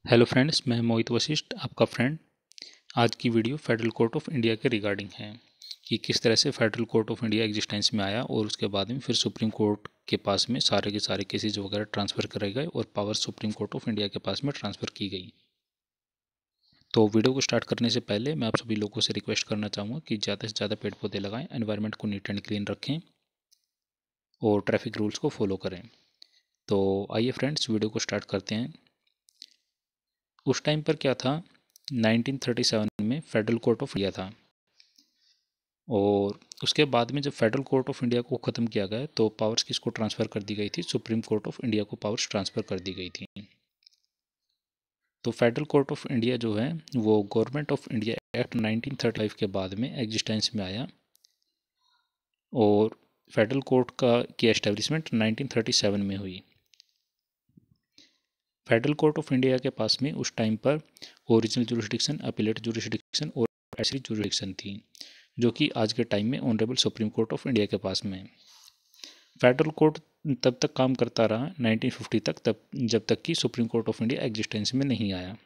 Hello friends, मैं मोहित वशिष्ठ आपका friend. आज की video federal court of India के रिगार्डिंग है कि किस तरह से federal court of India existence में आया और उसके बाद में फिर सुप्रीम कोर्ट के पास में सारे के सारे केसेस वगैरह ट्रांसफ़र करे गए और power supreme court of India के पास में ट्रांसफ़र की गई। तो वीडियो को स्टार्ट करने से पहले मैं आप सभी लोगों से रिक्वेस्ट करना चाहूँगा कि ज़्यादा से ज़्यादा पेड़ पौधे लगाएँ, एनवायरनमेंट को नीट एंड क्लीन रखें और ट्रैफिक रूल्स को फॉलो करें। तो आइए फ्रेंड्स, वीडियो को स्टार्ट करते हैं। उस टाइम पर क्या था, 1937 में फेडरल कोर्ट ऑफ इंडिया था और उसके बाद में जब फेडरल कोर्ट ऑफ इंडिया को ख़त्म किया गया तो पावर्स किसको ट्रांसफ़र कर दी गई थी, सुप्रीम कोर्ट ऑफ इंडिया को पावर्स ट्रांसफ़र कर दी गई थी। तो फेडरल कोर्ट ऑफ इंडिया जो है वो गवर्नमेंट ऑफ इंडिया एक्ट 1935 के बाद में एग्जिस्टेंस में आया और फेडरल कोर्ट की एस्टेब्लिशमेंट 1937 में हुई। फेडरल कोर्ट ऑफ इंडिया के पास में उस टाइम पर ओरिजिनल जुरिस्डिक्शन, अपीलेट जुरिस्डिक्शन और एडवाइजरी जुरिस्डिक्शन थी, जो कि आज के टाइम में honourable supreme court of India के पास में है। फेडरल कोर्ट तब तक काम करता रहा 1950 तक, तब जब तक कि supreme court of India existence में नहीं आया।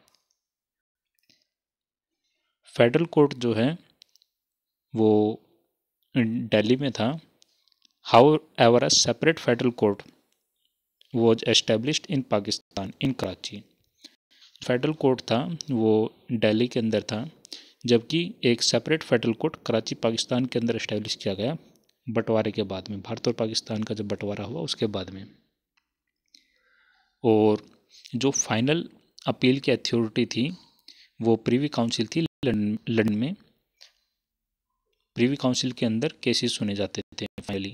फेडरल कोर्ट जो है वो दिल्ली में था। However a separate federal court was established in Pakistan in Karachi. Federal court था वो दिल्ली के अंदर था, जबकि एक separate federal court Karachi Pakistan के अंदर इस्टेब्लिश किया गया बंटवारे के बाद में, भारत और पाकिस्तान का जब बंटवारा हुआ उसके बाद में। और जो फाइनल अपील की अथॉरिटी थी वो प्रीवी काउंसिल थी लंदन में। प्रीवी काउंसिल के अंदर केसेस सुने जाते थे फाइनली।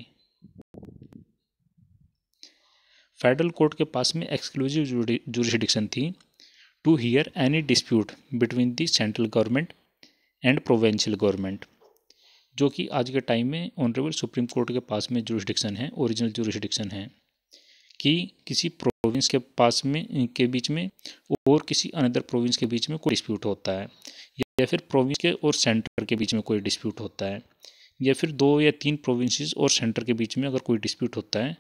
फेडरल कोर्ट के पास में एक्सक्लूसिव जुरिस्डिक्शन थी to hear any dispute between the central government and provincial government, जो कि आज के टाइम में ऑनरेबल सुप्रीम कोर्ट के पास में जुरिस्डिक्शन है, ओरिजिनल जुरिस्डिक्शन है कि किसी प्रोविंस के पास में के बीच में और किसी अनदर प्रोविंस के बीच में कोई डिस्प्यूट होता है, या फिर प्रोविंस के और सेंटर के बीच में कोई डिस्प्यूट होता है, या फिर 2 या 3 प्रोविंसेस और सेंटर के बीच में अगर कोई डिस्प्यूट होता है,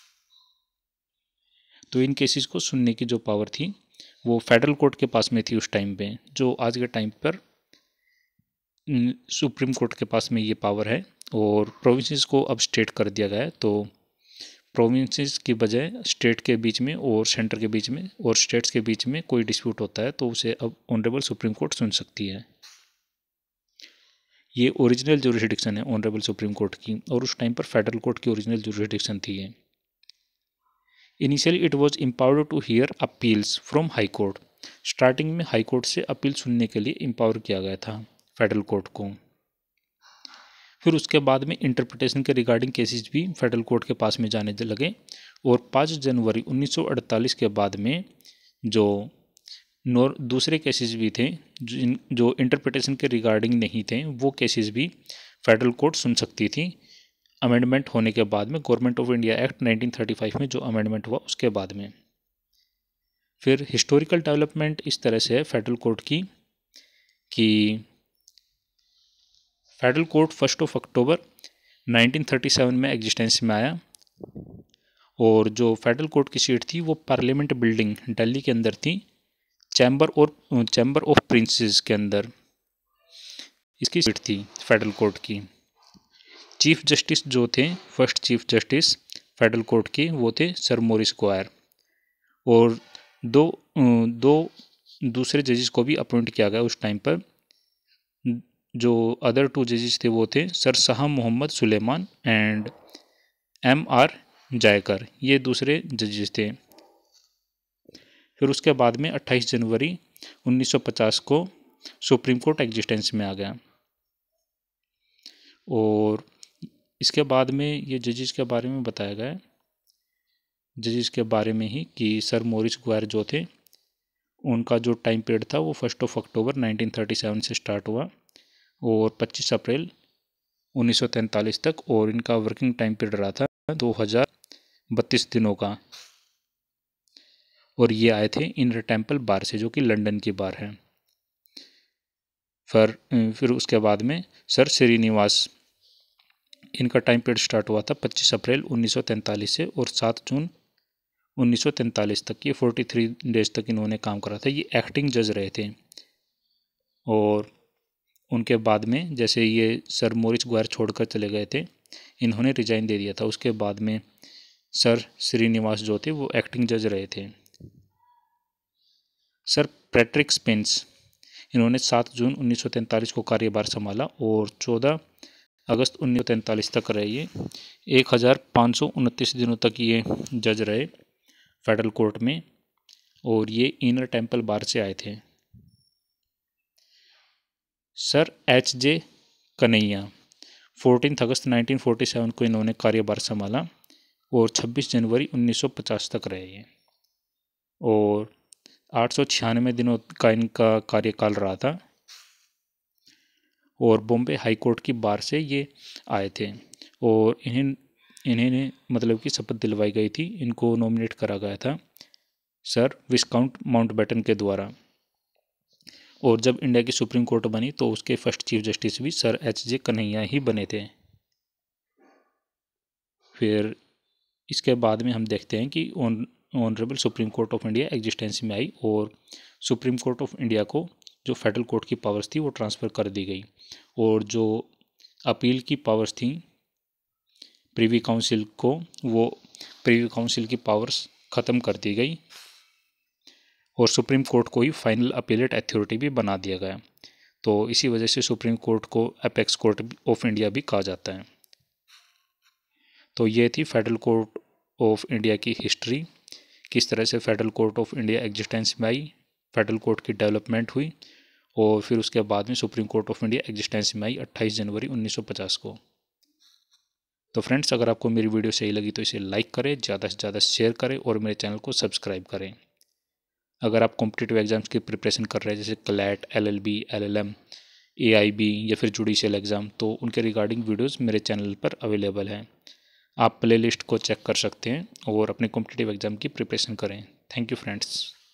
तो इन केसेस को सुनने की जो पावर थी वो फेडरल कोर्ट के पास में थी उस टाइम पे, जो आज के टाइम पर सुप्रीम कोर्ट के पास में ये पावर है। और प्रोविंसेस को अब स्टेट कर दिया गया है, तो प्रोविंसेस की बजाय स्टेट के बीच में और सेंटर के बीच में और स्टेट्स के बीच में कोई डिस्प्यूट होता है तो उसे अब ऑनरेबल सुप्रीम कोर्ट सुन सकती है। ये ओरिजिनल जुरिस्डिक्शन है ऑनरेबल सुप्रीम कोर्ट की, और उस टाइम पर फेडरल कोर्ट की ओरिजिनल जुरिस्डिक्शन थी ये। Initially it was empowered to hear appeals from high court. Starting में हाई कोर्ट से अपील सुनने के लिए एम्पावर किया गया था फेडरल कोर्ट को। फिर उसके बाद में इंटरप्रिटेशन के रिगार्डिंग केसेस भी फेडरल कोर्ट के पास में जाने लगे, और 5 जनवरी 1948 के बाद में जो दूसरे केसेस भी थे जो इंटरप्रिटेशन के रिगार्डिंग नहीं थे, वो केसेस भी फेडरल कोर्ट सुन सकती थी अमेंडमेंट होने के बाद में, गवर्नमेंट ऑफ इंडिया एक्ट 1935 में जो अमेंडमेंट हुआ उसके बाद में। फिर हिस्टोरिकल डेवलपमेंट इस तरह से है फेडरल कोर्ट की कि फेडरल कोर्ट 1 अक्टूबर 1937 में एग्जिस्टेंस में आया, और जो फेडरल कोर्ट की सीट थी वो पार्लियामेंट बिल्डिंग दिल्ली के अंदर थी, चैम्बर ऑफ प्रिंसेस के अंदर इसकी सीट थी फेडरल कोर्ट की। चीफ जस्टिस जो थे, first chief justice federal court के, वो थे सर मॉरिस क्वायर, और दो दूसरे जजेस को भी अपॉइंट किया गया उस टाइम पर। जो अदर 2 जजेस थे वो थे sir Shah Mohammad Sulaiman and M.R. Jayakar, ये दूसरे जजेस थे। फिर उसके बाद में 28 जनवरी 1950 को सुप्रीम कोर्ट एग्जिस्टेंस में आ गया, और इसके बाद में ये जजेस के बारे में बताया गया है, जजेस के बारे में ही, कि सर मॉरिस क्वायर जो थे उनका जो टाइम पीरियड था वो 1 अक्टूबर 1937 से स्टार्ट हुआ और 25 अप्रैल 1943 तक, और इनका वर्किंग टाइम पीरियड रहा था 2032 दिनों का, और ये आए थे इन टेम्पल बार से, जो कि लंदन की बार है। फिर उसके बाद में सर श्रीनिवास, इनका टाइम पीरियड स्टार्ट हुआ था 25 अप्रैल 1943 से और 7 जून 1943 तक, ये 43 डेज तक इन्होंने काम करा था। ये एक्टिंग जज रहे थे। और उनके बाद में जैसे ये सर मॉरिस ग्वायर छोड़कर चले गए थे, इन्होंने रिजाइन दे दिया था। उसके बाद में सर श्रीनिवास जो थे वो एक्टिंग जज रहे थे। सर पैट्रिक स्पेंस, इन्होंने 7 जून 1943 को कार्यभार संभाला और 14 अगस्त 1943 तक रहे। ये 1529 दिनों तक ये जज रहे फेडरल कोर्ट में, और ये इनर टेम्पल बार से आए थे। Sir H.J. कन्हैया, 14 अगस्त 1947 को इन्होंने कार्यभार संभाला और 26 जनवरी 1950 तक रहे ये, और 896 दिनों का इनका कार्यकाल रहा था। और बॉम्बे हाई कोर्ट की बार से ये आए थे, और इन्हें मतलब कि शपथ दिलवाई गई थी। इनको नॉमिनेट करा गया था सर विस्काउंट माउंटबेटन के द्वारा। और जब इंडिया की सुप्रीम कोर्ट बनी तो उसके फर्स्ट चीफ जस्टिस भी सर H.J. कन्हैया ही बने थे। फिर इसके बाद में हम देखते हैं कि honourable supreme court of India existence में आई, और सुप्रीम कोर्ट ऑफ इंडिया को जो फेडरल कोर्ट की पावर्स थी वो ट्रांसफ़र कर दी गई, और जो अपील की पावर्स थी प्रिवी काउंसिल को, वो प्रिवी काउंसिल की पावर्स ख़त्म कर दी गई, और सुप्रीम कोर्ट को ही फाइनल अपीलेट अथॉरिटी भी बना दिया गया। तो इसी वजह से सुप्रीम कोर्ट को अपेक्स कोर्ट ऑफ इंडिया भी कहा जाता है। तो ये थी फेडरल कोर्ट ऑफ इंडिया की हिस्ट्री, किस तरह से federal court of India existence में आई, फेडरल कोर्ट की डेवलपमेंट हुई, और फिर उसके बाद में supreme court of India existence में आई 28 जनवरी 1950 को। तो फ्रेंड्स, अगर आपको मेरी वीडियो सही लगी तो इसे लाइक करें, ज़्यादा से ज़्यादा शेयर करें और मेरे चैनल को सब्सक्राइब करें। अगर आप कॉम्पिटिटिव एग्जाम्स की प्रिपरेशन कर रहे हैं जैसे क्लैट, LLB, LLM, AIB या फिर जुडिशियल एग्ज़ाम, तो उनके रिगार्डिंग वीडियोस मेरे चैनल पर अवेलेबल हैं। आप प्लेलिस्ट को चेक कर सकते हैं और अपने कॉम्पिटिटिव एग्ज़ाम की प्रिपरेशन करें। Thank you friends.